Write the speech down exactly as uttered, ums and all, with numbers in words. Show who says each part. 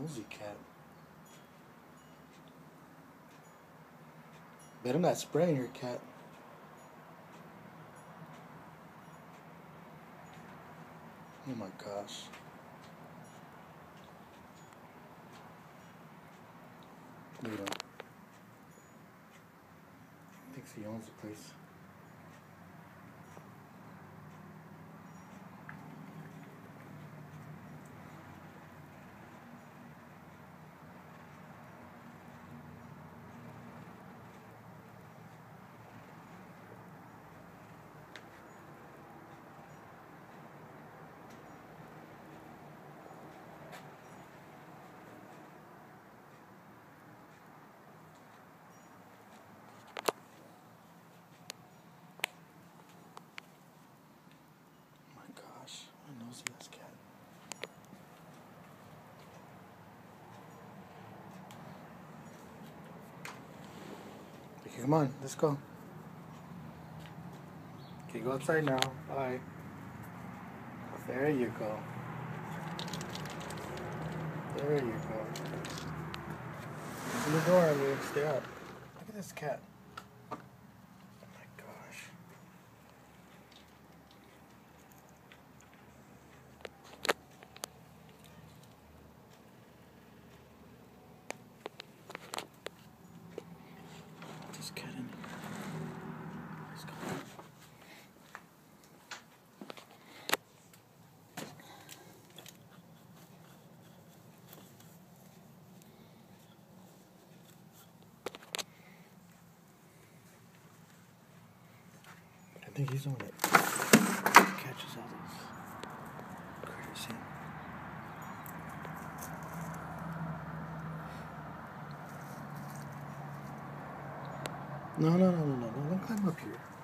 Speaker 1: nosy cat. Better not spraying your cat. Oh my gosh. Look at him. Thinks he owns the place. I nosy ass cat. Okay, come on, let's go. Okay, go outside now. Bye. There you go. There you go. Open the door, I mean, stay up. Look at this cat. Oh my gosh. This cat in here. Let's go. I think he's the one that catches all these critters in. No, no, no, no, no, no, don't climb up here.